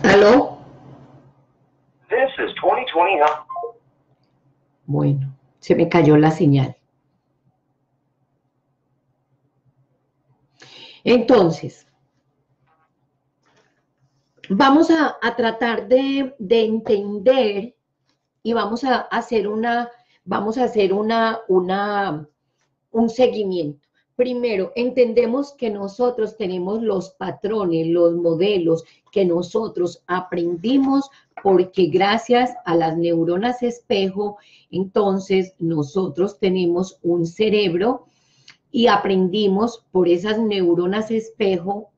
¿Aló? This is 2020. Bueno, se me cayó la señal. Entonces, vamos a tratar de entender y vamos a hacer un seguimiento. Primero, entendemos que nosotros tenemos los patrones, los modelos que nosotros aprendimos porque gracias a las neuronas espejo, entonces nosotros tenemos un cerebro y aprendimos por esas neuronas espejo.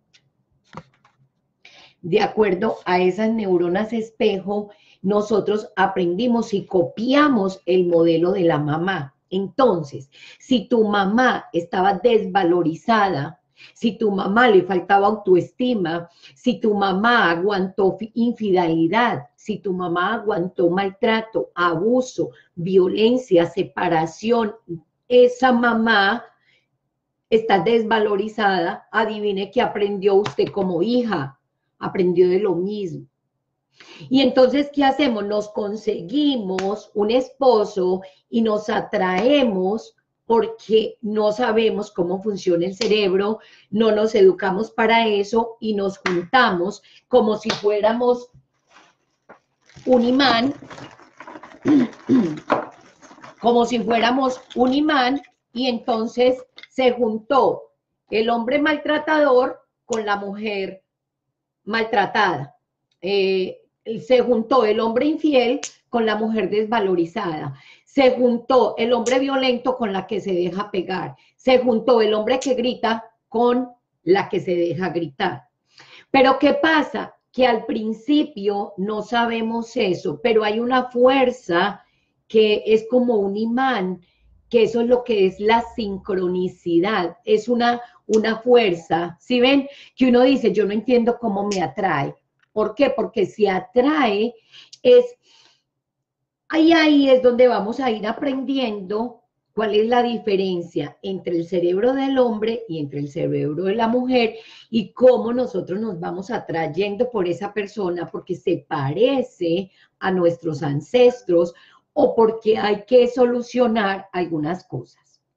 De acuerdo a esas neuronas espejo, nosotros aprendimos y copiamos el modelo de la mamá. Entonces, si tu mamá estaba desvalorizada, si tu mamá le faltaba autoestima, si tu mamá aguantó infidelidad, si tu mamá aguantó maltrato, abuso, violencia, separación, esa mamá está desvalorizada, adivine qué aprendió usted como hija, aprendió de lo mismo. Y entonces, ¿qué hacemos? Nos conseguimos un esposo y nos atraemos porque no sabemos cómo funciona el cerebro, no nos educamos para eso y nos juntamos como si fuéramos un imán, y entonces se juntó el hombre maltratador con la mujer maltratada. Se juntó el hombre infiel con la mujer desvalorizada, se juntó el hombre violento con la que se deja pegar, se juntó el hombre que grita con la que se deja gritar. Pero ¿qué pasa? Que al principio no sabemos eso, pero hay una fuerza que es como un imán, que eso es lo que es la sincronicidad, es una fuerza, ¿sí ven? Que uno dice, yo no entiendo cómo me atrae. ¿Por qué? Porque si atrae, ahí es donde vamos a ir aprendiendo cuál es la diferencia entre el cerebro del hombre y entre el cerebro de la mujer y cómo nosotros nos vamos atrayendo por esa persona porque se parece a nuestros ancestros o porque hay que solucionar algunas cosas.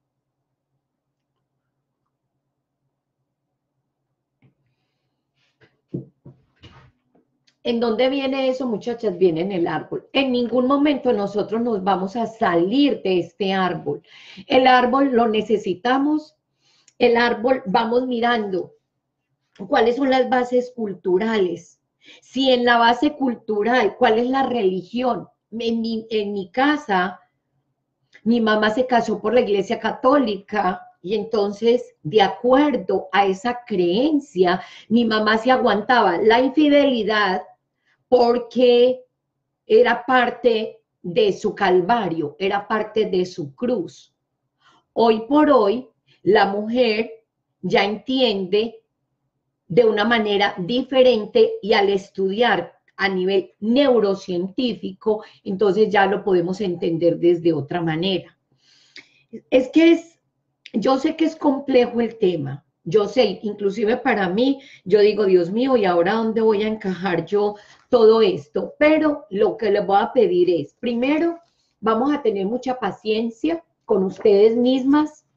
¿En dónde viene eso, muchachas? Viene en el árbol. En ningún momento nosotros nos vamos a salir de este árbol. El árbol lo necesitamos. El árbol, vamos mirando cuáles son las bases culturales. Si en la base cultural, ¿cuál es la religión? En mi casa, mi mamá se casó por la Iglesia Católica y entonces, de acuerdo a esa creencia, mi mamá se aguantaba la infidelidad porque era parte de su calvario, era parte de su cruz. Hoy por hoy, la mujer ya entiende de una manera diferente y al estudiar a nivel neurocientífico, entonces ya lo podemos entender desde otra manera. Es que yo sé que es complejo el tema, yo sé, inclusive para mí, yo digo, Dios mío, ¿y ahora dónde voy a encajar yo todo esto? Pero lo que les voy a pedir es, primero, vamos a tener mucha paciencia con ustedes mismas,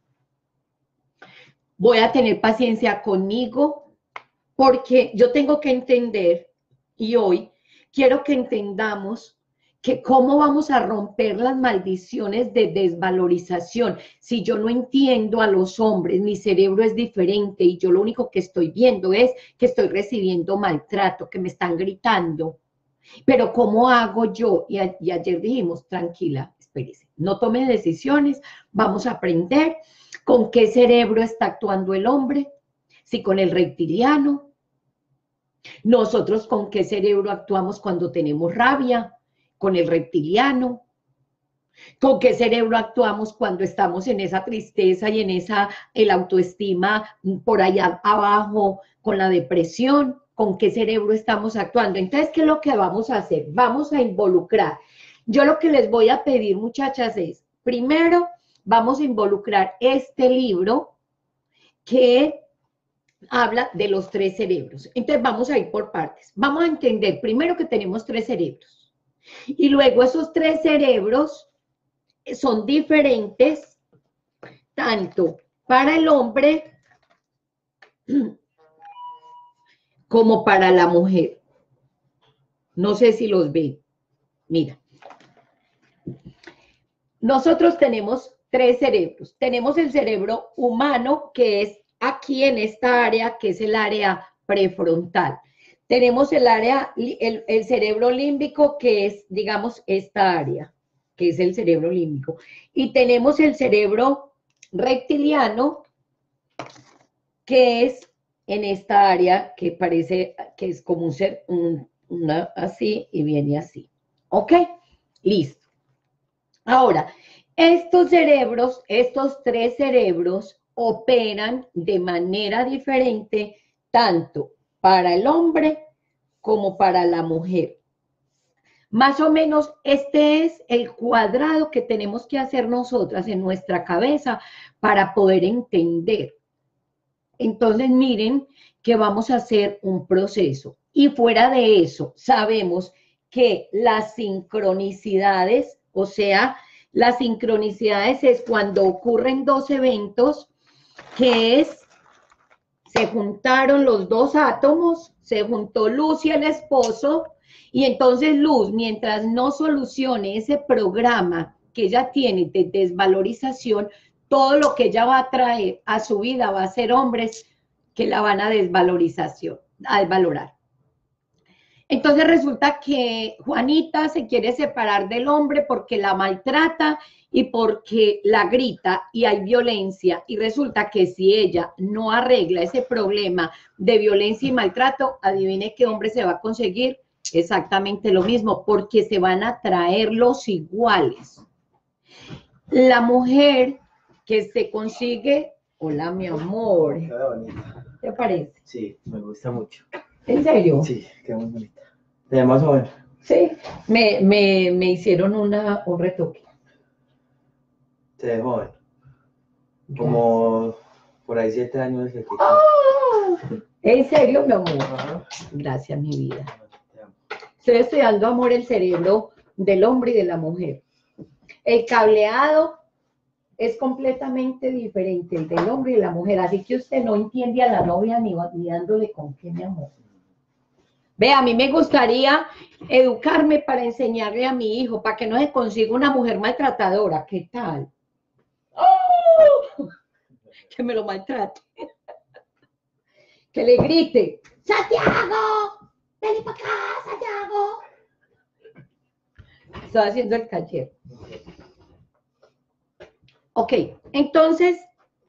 voy a tener paciencia conmigo, porque yo tengo que entender, y hoy quiero que entendamos que cómo vamos a romper las maldiciones de desvalorización. Si yo no entiendo a los hombres, mi cerebro es diferente y yo lo único que estoy viendo es que estoy recibiendo maltrato, que me están gritando. Pero ¿cómo hago yo? Y ayer dijimos, tranquila, espérese, no tome decisiones, vamos a aprender con qué cerebro está actuando el hombre, si con el reptiliano. Nosotros con qué cerebro actuamos cuando tenemos rabia, con el reptiliano. ¿Con qué cerebro actuamos cuando estamos en esa tristeza y en el autoestima por allá abajo, con la depresión? ¿Con qué cerebro estamos actuando? Entonces, ¿qué es lo que vamos a hacer? Vamos a involucrar. Yo lo que les voy a pedir, muchachas, es, primero, vamos a involucrar este libro que habla de los 3 cerebros. Entonces vamos a ir por partes. Vamos a entender primero que tenemos 3 cerebros. Y luego esos 3 cerebros son diferentes tanto para el hombre como para la mujer. No sé si los ven. Mira. Nosotros tenemos 3 cerebros. Tenemos el cerebro humano, que es aquí en esta área, que es el área prefrontal. Tenemos el área, el cerebro límbico, que es, digamos, esta área, que es el cerebro límbico. Y tenemos el cerebro reptiliano, que es en esta área, que parece que es como un ser, una así y viene así. ¿Ok? Listo. Ahora, estos cerebros, estos 3 cerebros, operan de manera diferente tanto para el hombre como para la mujer. Más o menos este es el cuadrado que tenemos que hacer nosotras en nuestra cabeza para poder entender. Entonces miren que vamos a hacer un proceso. Y fuera de eso, sabemos que las sincronicidades, o sea, las sincronicidades es cuando ocurren 2 eventos, que es, se juntaron los 2 átomos, se juntó Luz y el esposo, y entonces Luz, mientras no solucione ese programa que ella tiene de desvalorización, todo lo que ella va a traer a su vida va a ser hombres que la van a desvalorar. Entonces resulta que Juanita se quiere separar del hombre porque la maltrata y porque la grita y hay violencia. Y resulta que si ella no arregla ese problema de violencia y maltrato, adivine qué hombre se va a conseguir. Exactamente lo mismo, porque se van a traer los iguales. La mujer que se consigue, hola mi amor, ¿te parece? Sí, me gusta mucho. ¿En serio? Sí, queda muy bonita. De más joven. Sí, me hicieron un retoque. Te de joven. Como por ahí 7 años. ¡Oh! ¿En serio, mi amor? Ajá. Gracias, mi vida. Estoy estudiando, amor, el cerebro del hombre y de la mujer. El cableado es completamente diferente, el del hombre y de la mujer. Así que usted no entiende a la novia ni dándole con qué, mi amor. Ve, a mí me gustaría educarme para enseñarle a mi hijo, para que no se consiga una mujer maltratadora. ¿Qué tal? ¡Oh! Que me lo maltrate. Que le grite, ¡Santiago! ¡Ven para acá, Santiago! Estoy haciendo el taller. Ok, entonces,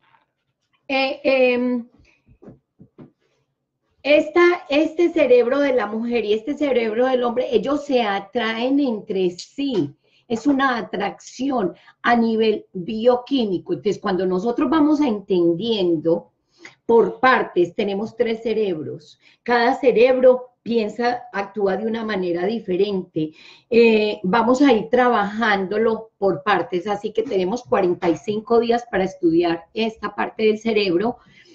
este cerebro de la mujer y este cerebro del hombre, ellos se atraen entre sí. Es una atracción a nivel bioquímico. Entonces, cuando nosotros vamos entendiendo por partes, tenemos 3 cerebros. Cada cerebro piensa, actúa de una manera diferente. Vamos a ir trabajándolo por partes, así que tenemos 45 días para estudiar esta parte del cerebro.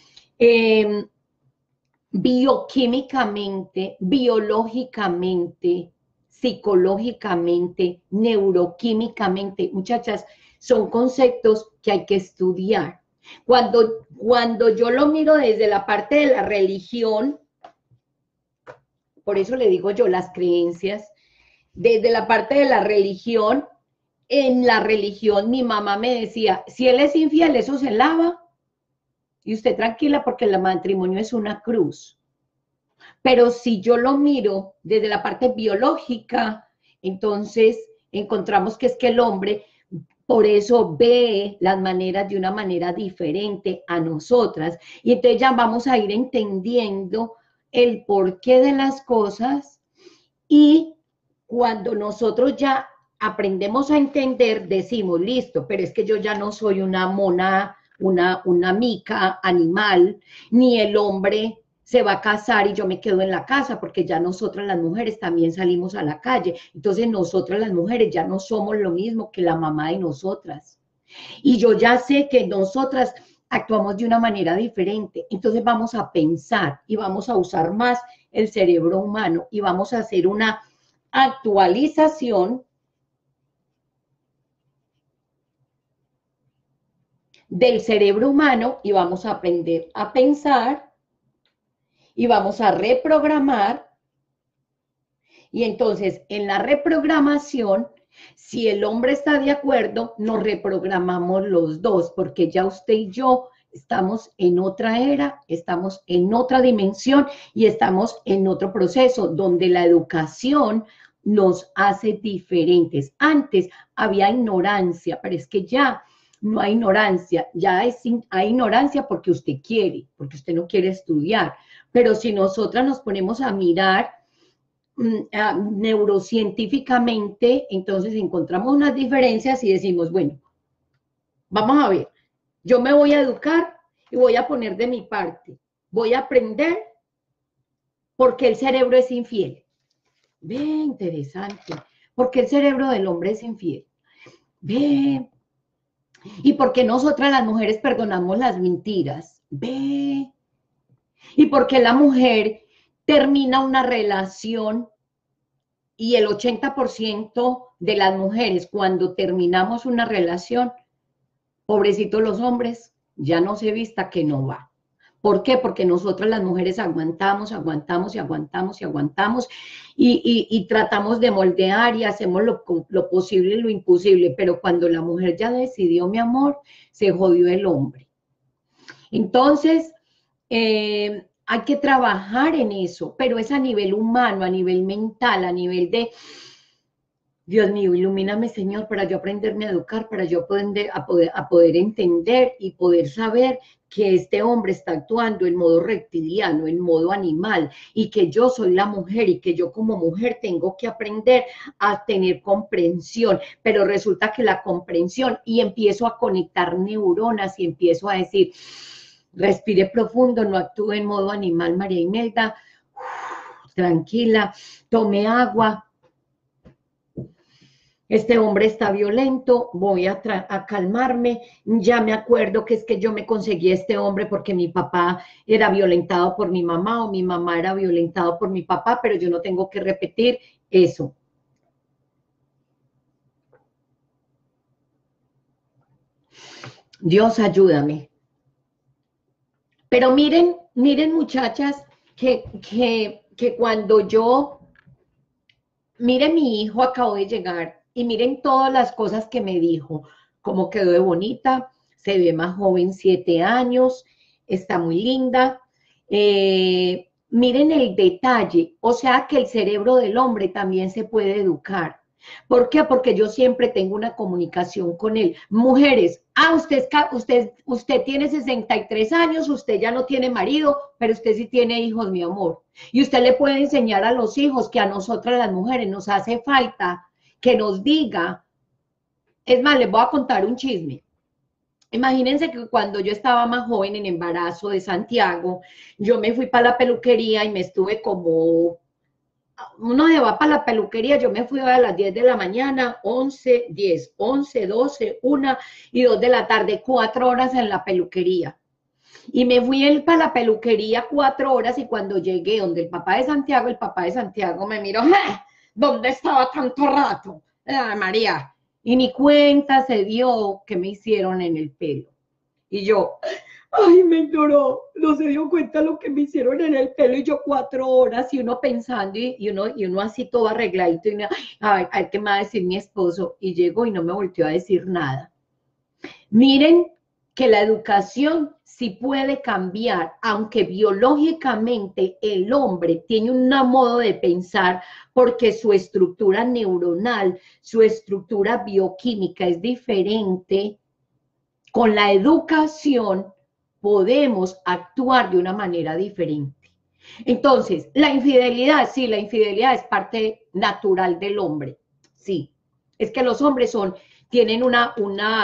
Bioquímicamente, biológicamente, psicológicamente, neuroquímicamente, muchachas, son conceptos que hay que estudiar. Cuando yo lo miro desde la parte de la religión, por eso le digo yo las creencias, desde la parte de la religión, en la religión mi mamá me decía, si él es infiel, eso se lava, y usted tranquila porque el matrimonio es una cruz. Pero si yo lo miro desde la parte biológica, entonces encontramos que es que el hombre por eso ve las maneras de una manera diferente a nosotras. Y entonces ya vamos a ir entendiendo el porqué de las cosas y cuando nosotros ya aprendemos a entender, decimos, listo, pero es que yo ya no soy una mona, una mica animal, ni el hombre se va a casar y yo me quedo en la casa, porque ya nosotras las mujeres también salimos a la calle. Entonces nosotras las mujeres ya no somos lo mismo que la mamá de nosotras. Y yo ya sé que nosotras actuamos de una manera diferente. Entonces vamos a pensar y vamos a usar más el cerebro humano y vamos a hacer una actualización del cerebro humano y vamos a aprender a pensar y vamos a reprogramar. Y entonces en la reprogramación, si el hombre está de acuerdo, nos reprogramamos los dos, porque ya usted y yo estamos en otra era, estamos en otra dimensión y estamos en otro proceso donde la educación nos hace diferentes. Antes había ignorancia, pero es que ya no hay ignorancia, ya hay ignorancia porque usted quiere, porque usted no quiere estudiar. Pero si nosotras nos ponemos a mirar neurocientíficamente, entonces encontramos unas diferencias y decimos, bueno, vamos a ver, yo me voy a educar y voy a poner de mi parte, voy a aprender porque el cerebro es infiel. Bien interesante, porque el cerebro del hombre es infiel. Bien. Y porque nosotras las mujeres perdonamos las mentiras. Ve. Y porque la mujer termina una relación y el 80% de las mujeres cuando terminamos una relación, pobrecitos los hombres, ya no se vista que no va. ¿Por qué? Porque nosotras las mujeres aguantamos, aguantamos y aguantamos y aguantamos y tratamos de moldear y hacemos lo posible y lo imposible, pero cuando la mujer ya decidió, mi amor, se jodió el hombre. Entonces, hay que trabajar en eso, pero es a nivel humano, a nivel mental, a nivel de, Dios mío, ilumíname, Señor, para yo aprenderme a educar, para yo poder entender y poder saber que este hombre está actuando en modo reptiliano, en modo animal, y que yo soy la mujer y que yo como mujer tengo que aprender a tener comprensión, pero resulta que la comprensión, y empiezo a conectar neuronas y empiezo a decir, respire profundo, no actúe en modo animal, María Imelda, tranquila, tome agua. Este hombre está violento, voy a calmarme, ya me acuerdo que es que yo me conseguí este hombre porque mi papá era violentado por mi mamá o mi mamá era violentado por mi papá, pero yo no tengo que repetir eso. Dios, ayúdame. Pero miren muchachas, que cuando yo, miren mi hijo acabó de llegar y miren todas las cosas que me dijo, cómo quedó de bonita, se ve más joven, 7 años, está muy linda. Miren el detalle, o sea que el cerebro del hombre también se puede educar. ¿Por qué? Porque yo siempre tengo una comunicación con él. Mujeres, usted tiene 63 años, usted ya no tiene marido, pero usted sí tiene hijos, mi amor. Y usted le puede enseñar a los hijos que a nosotras las mujeres nos hace falta que nos diga. Es más, les voy a contar un chisme. Imagínense que cuando yo estaba más joven en embarazo de Santiago, yo me fui para la peluquería y me estuve como... Uno se va para la peluquería, yo me fui a las 10 de la mañana, 11, 10, 11, 12, 1 y 2 de la tarde, 4 horas en la peluquería. Y me fui para la peluquería 4 horas y cuando llegué donde el papá de Santiago me miró, ¿dónde estaba tanto rato? María. Y ni cuenta se dio que me hicieron en el pelo. Y yo... Ay, me lloró, no se dio cuenta lo que me hicieron en el pelo y yo 4 horas y uno pensando y uno así todo arregladito y ay, ¿qué me va a decir mi esposo? Y llegó y no me volteó a decir nada. Miren que la educación sí puede cambiar, aunque biológicamente el hombre tiene un modo de pensar porque su estructura neuronal, su estructura bioquímica es diferente. Con la educación podemos actuar de una manera diferente. Entonces, la infidelidad, sí, la infidelidad es parte natural del hombre, sí. Es que los hombres tienen una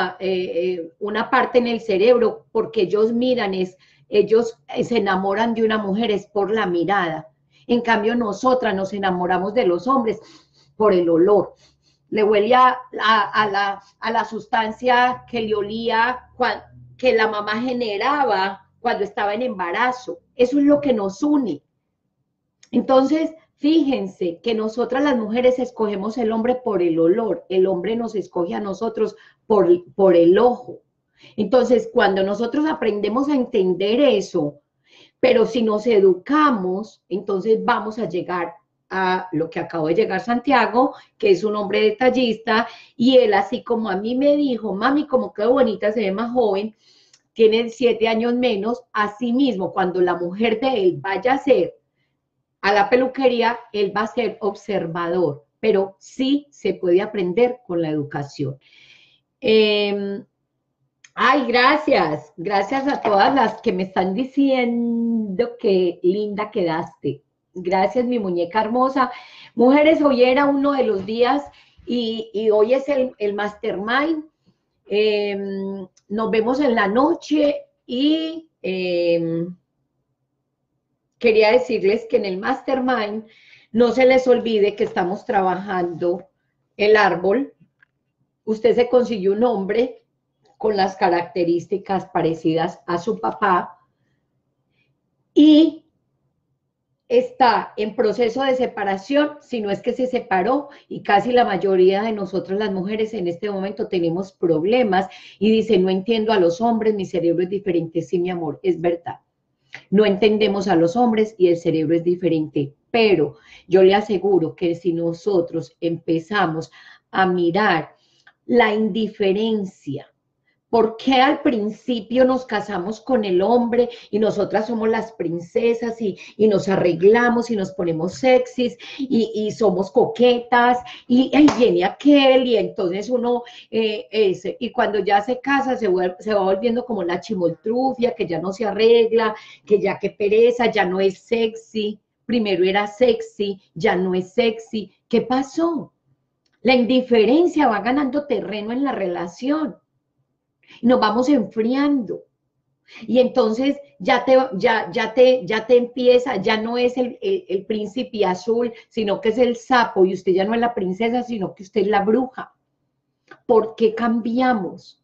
parte en el cerebro porque ellos miran, ellos se enamoran de una mujer es por la mirada. En cambio, nosotras nos enamoramos de los hombres por el olor. Le huele a la sustancia que le olía que la mamá generaba cuando estaba en embarazo. Eso es lo que nos une. Entonces, fíjense que nosotras las mujeres escogemos el hombre por el olor, el hombre nos escoge a nosotros por el ojo. Entonces, cuando nosotros aprendemos a entender eso, pero si nos educamos, entonces vamos a llegar a lo que acabo de llegar Santiago, que es un hombre detallista, y él así como a mí me dijo, mami, como quedó bonita, se ve más joven, tiene 7 años menos, así mismo, cuando la mujer de él vaya a ser a la peluquería, él va a ser observador, pero sí se puede aprender con la educación. Ay, gracias. Gracias a todas las que me están diciendo que linda quedaste. Gracias, mi muñeca hermosa. Mujeres, hoy era uno de los días y hoy es el Mastermind. Nos vemos en la noche y quería decirles que en el Mastermind no se les olvide que estamos trabajando el árbol. Usted se consiguió un hombre con las características parecidas a su papá y está en proceso de separación, si no es que se separó, y casi la mayoría de nosotros las mujeres en este momento tenemos problemas y dice, no entiendo a los hombres, mi cerebro es diferente. Sí, mi amor, es verdad. No entendemos a los hombres y el cerebro es diferente, pero yo le aseguro que si nosotros empezamos a mirar la indiferencia, ¿por qué al principio nos casamos con el hombre y nosotras somos las princesas y nos arreglamos y nos ponemos sexys y somos coquetas y viene aquel y entonces uno, y cuando ya se casa se va volviendo como la chimoltrufia, que ya no se arregla, que ya que pereza, ya no es sexy, primero era sexy, ya no es sexy? ¿Qué pasó? La indiferencia va ganando terreno en la relación. Nos vamos enfriando y entonces ya te empieza, ya no es el príncipe azul, sino que es el sapo y usted ya no es la princesa, sino que usted es la bruja. ¿Por qué cambiamos?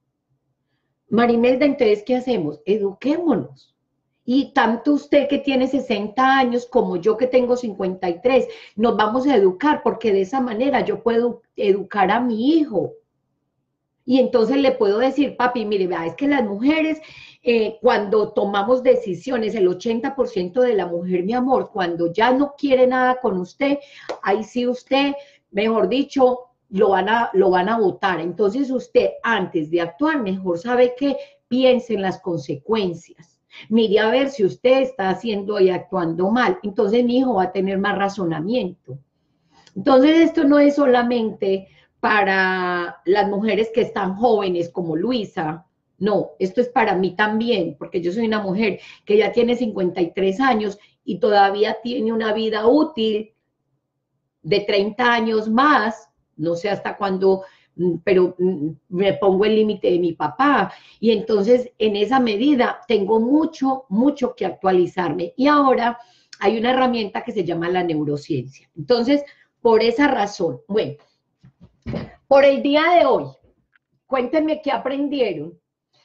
Marimelda, entonces, ¿qué hacemos? Eduquémonos. Y tanto usted que tiene 60 años como yo que tengo 53, nos vamos a educar porque de esa manera yo puedo educar a mi hijo. Y entonces le puedo decir, papi, mire, vea, es que las mujeres, cuando tomamos decisiones, el 80% de la mujer, mi amor, cuando ya no quiere nada con usted, ahí sí usted, mejor dicho, lo van a votar. Entonces usted, antes de actuar, mejor sabe que piense en las consecuencias. Mire a ver si usted está haciendo y actuando mal. Entonces mi hijo va a tener más razonamiento. Entonces esto no es solamente para las mujeres que están jóvenes como Luisa, no, esto es para mí también, porque yo soy una mujer que ya tiene 53 años y todavía tiene una vida útil de 30 años más, no sé hasta cuándo, pero me pongo el límite de mi papá, y entonces en esa medida tengo mucho que actualizarme, y ahora hay una herramienta que se llama la neurociencia. Entonces, por esa razón, bueno, por el día de hoy, cuéntenme qué aprendieron.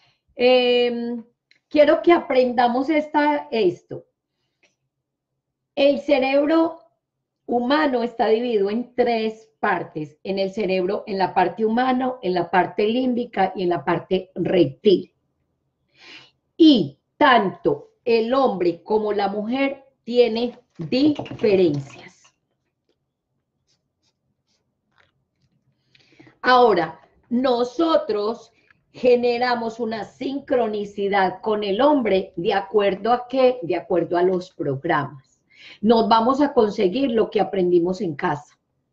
Quiero que aprendamos esto. El cerebro humano está dividido en 3 partes. En el cerebro, en la parte humana, en la parte límbica y en la parte reptil. Y tanto el hombre como la mujer tienen diferencias. Ahora, nosotros generamos una sincronicidad con el hombre, ¿de acuerdo a qué? De acuerdo a los programas. Nos vamos a conseguir lo que aprendimos en casa.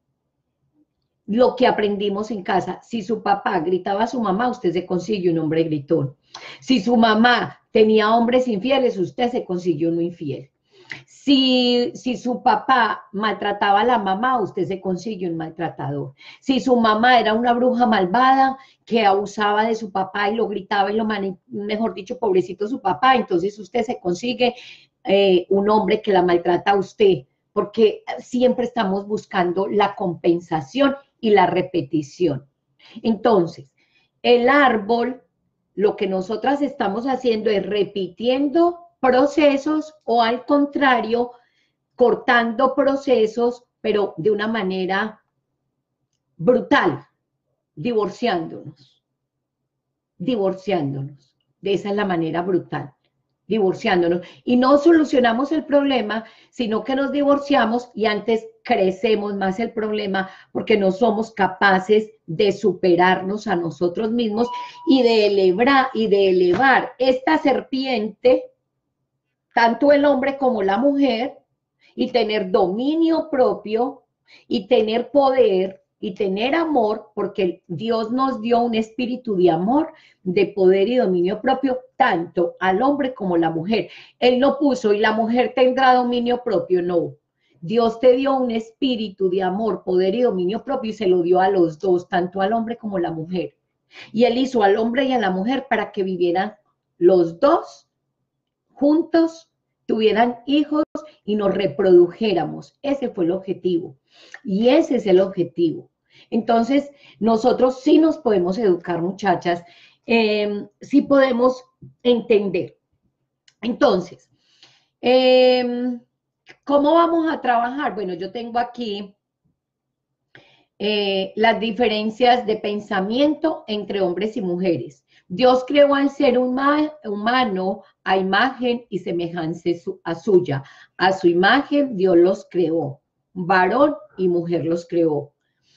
Lo que aprendimos en casa. Si su papá gritaba a su mamá, usted se consigue un hombre gritón. Si su mamá tenía hombres infieles, usted se consiguió uno infiel. Si su papá maltrataba a la mamá, usted se consigue un maltratador. Si su mamá era una bruja malvada que abusaba de su papá y lo gritaba y mejor dicho, pobrecito su papá, entonces usted se consigue un hombre que la maltrata a usted, porque siempre estamos buscando la compensación y la repetición. Entonces, el árbol lo que nosotras estamos haciendo es repitiendo procesos o al contrario, cortando procesos, pero de una manera brutal, divorciándonos. De esa es la manera brutal, divorciándonos. Y no solucionamos el problema, sino que nos divorciamos y antes crecemos más el problema porque no somos capaces de superarnos a nosotros mismos y de elevar esta serpiente, tanto el hombre como la mujer, y tener dominio propio y tener poder y tener amor, porque Dios nos dio un espíritu de amor, de poder y dominio propio, tanto al hombre como a la mujer. Él no puso, y la mujer tendrá dominio propio, no. Dios te dio un espíritu de amor, poder y dominio propio, y se lo dio a los dos, tanto al hombre como a la mujer. Y Él hizo al hombre y a la mujer para que vivieran los dos juntos, tuvieran hijos y nos reprodujéramos. Ese fue el objetivo. Y ese es el objetivo. Entonces, nosotros sí nos podemos educar, muchachas, sí podemos entender. Entonces, ¿cómo vamos a trabajar? Bueno, yo tengo aquí las diferencias de pensamiento entre hombres y mujeres. Dios creó al ser humano a imagen y semejanza suya. A su imagen Dios los creó. Varón y mujer los creó.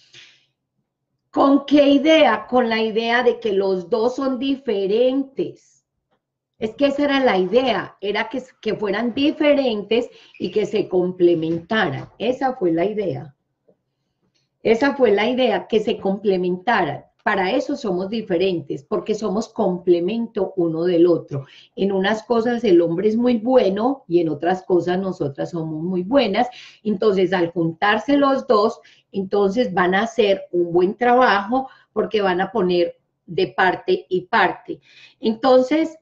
¿Con qué idea? Con la idea de que los dos son diferentes. Es que esa era la idea, era que fueran diferentes y que se complementaran. Esa fue la idea. Esa fue la idea, que se complementaran. Para eso somos diferentes, porque somos complemento uno del otro. En unas cosas el hombre es muy bueno y en otras cosas nosotras somos muy buenas. Entonces, al juntarse los dos, entonces van a hacer un buen trabajo porque van a poner de parte y parte. Entonces,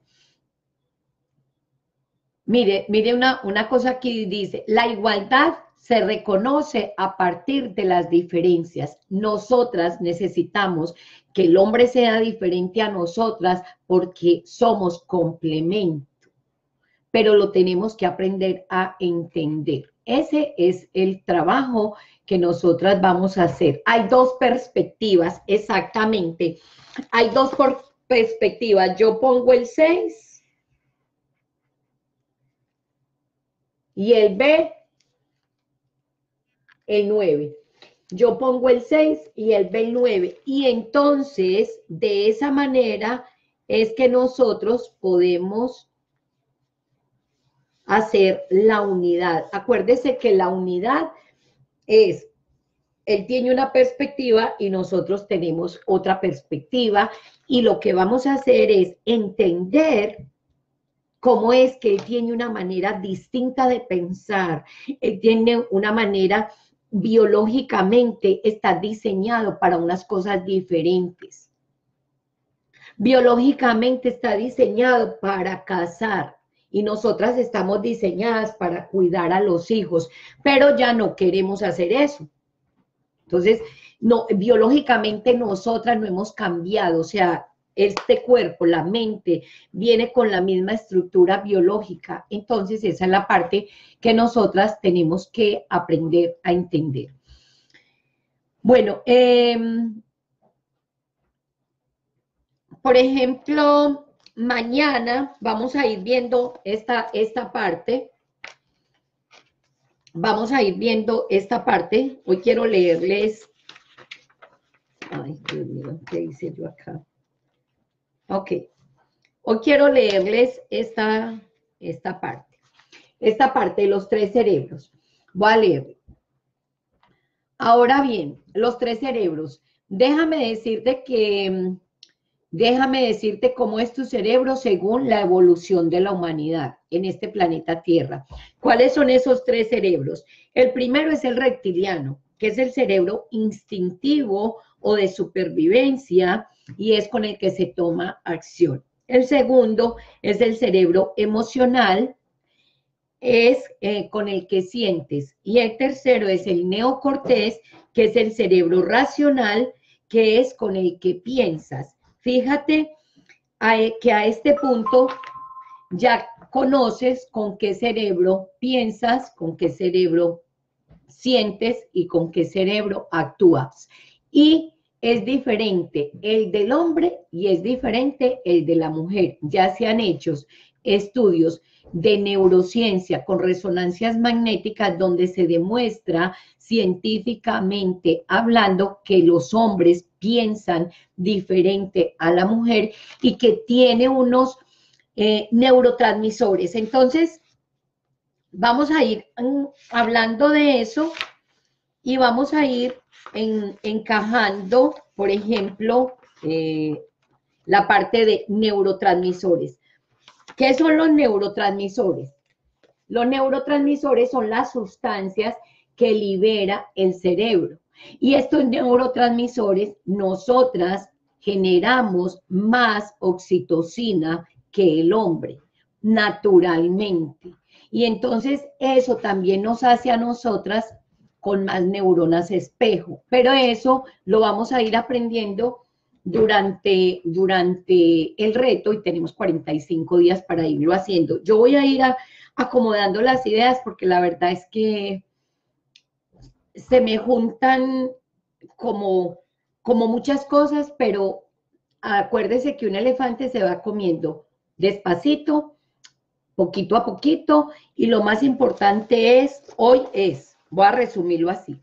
mire una cosa aquí dice, la igualdad se reconoce a partir de las diferencias. Nosotras necesitamos que el hombre sea diferente a nosotras porque somos complemento, pero lo tenemos que aprender a entender. Ese es el trabajo que nosotras vamos a hacer. Hay dos perspectivas, exactamente. Hay dos perspectivas. Yo pongo el 6 y él ve el 9. Yo pongo el 6 y él ve el 9. Y entonces, de esa manera, es que nosotros podemos hacer la unidad. Acuérdese que la unidad es, él tiene una perspectiva y nosotros tenemos otra perspectiva. Y lo que vamos a hacer es entender cómo es que él tiene una manera distinta de pensar. Él tiene una manera biológicamente está diseñado para unas cosas diferentes. Biológicamente está diseñado para cazar y nosotras estamos diseñadas para cuidar a los hijos, pero ya no queremos hacer eso. Entonces, no, biológicamente nosotras no hemos cambiado, o sea, este cuerpo, la mente, viene con la misma estructura biológica. Entonces, esa es la parte que nosotras tenemos que aprender a entender. Bueno, por ejemplo, mañana vamos a ir viendo esta parte. Vamos a ir viendo esta parte. Hoy quiero leerles. Ay, Dios mío, ¿qué hice yo acá? Ok, hoy quiero leerles esta parte. Esta parte de los tres cerebros. Voy a leer. Ahora bien, los tres cerebros. Déjame decirte cómo es tu cerebro según la evolución de la humanidad en este planeta Tierra. ¿Cuáles son esos tres cerebros? El primero es el reptiliano, que es el cerebro instintivo o de supervivencia, y es con el que se toma acción. El segundo es el cerebro emocional, es con el que sientes. Y el tercero es el neocortés, que es el cerebro racional, que es con el que piensas. Fíjate que a este punto ya conoces con qué cerebro piensas, con qué cerebro sientes y con qué cerebro actúas. Y es diferente el del hombre y es diferente el de la mujer. Ya se han hecho estudios de neurociencia con resonancias magnéticas donde se demuestra científicamente hablando que los hombres piensan diferente a la mujer y que tiene unos neurotransmisores. Entonces, vamos a ir hablando de eso y vamos a ir encajando, por ejemplo, la parte de neurotransmisores. ¿Qué son los neurotransmisores? Los neurotransmisores son las sustancias que libera el cerebro. Y estos neurotransmisores, nosotras generamos más oxitocina que el hombre, naturalmente. Y entonces eso también nos hace a nosotras con más neuronas espejo. Pero eso lo vamos a ir aprendiendo durante el reto y tenemos 45 días para irlo haciendo. Yo voy a ir acomodando las ideas porque la verdad es que se me juntan como muchas cosas, pero acuérdese que un elefante se va comiendo despacito, poquito a poquito, y lo más importante voy a resumirlo así.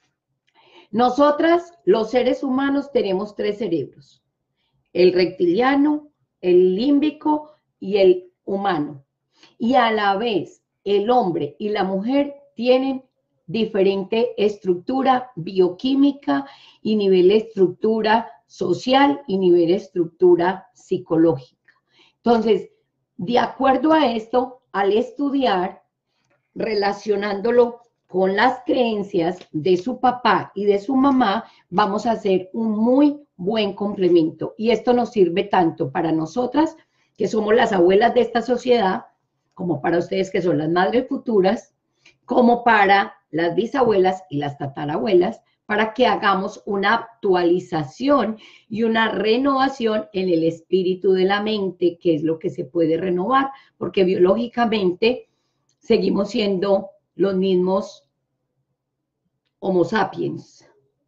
Nosotras, los seres humanos, tenemos 3 cerebros: el reptiliano, el límbico y el humano. Y a la vez, el hombre y la mujer tienen diferente estructura bioquímica y nivel de estructura social y nivel de estructura psicológica. Entonces, de acuerdo a esto, al estudiar, relacionándolo con las creencias de su papá y de su mamá, vamos a hacer un muy buen complemento. Y esto nos sirve tanto para nosotras, que somos las abuelas de esta sociedad, como para ustedes, que son las madres futuras, como para las bisabuelas y las tatarabuelas, para que hagamos una actualización y una renovación en el espíritu de la mente, que es lo que se puede renovar, porque biológicamente seguimos siendo los mismos Homo sapiens.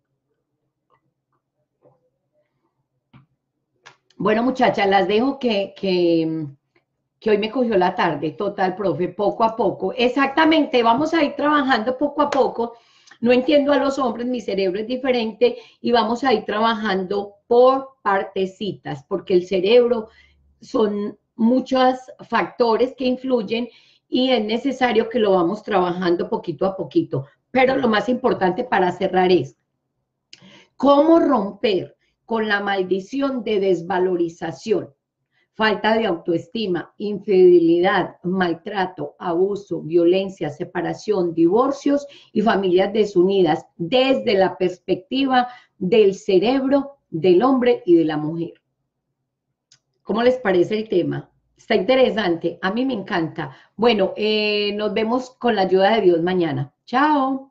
Bueno, muchachas, las dejo que hoy me cogió la tarde, total, profe, poco a poco. Exactamente, vamos a ir trabajando poco a poco. No entiendo a los hombres, mi cerebro es diferente y vamos a ir trabajando por partecitas, porque el cerebro son muchos factores que influyen y es necesario que lo vamos trabajando poquito a poquito. Pero lo más importante para cerrar es cómo romper con la maldición de desvalorización, falta de autoestima, infidelidad, maltrato, abuso, violencia, separación, divorcios y familias desunidas desde la perspectiva del cerebro del hombre y de la mujer. ¿Cómo les parece el tema? Está interesante, a mí me encanta. Bueno, nos vemos con la ayuda de Dios mañana. Chao.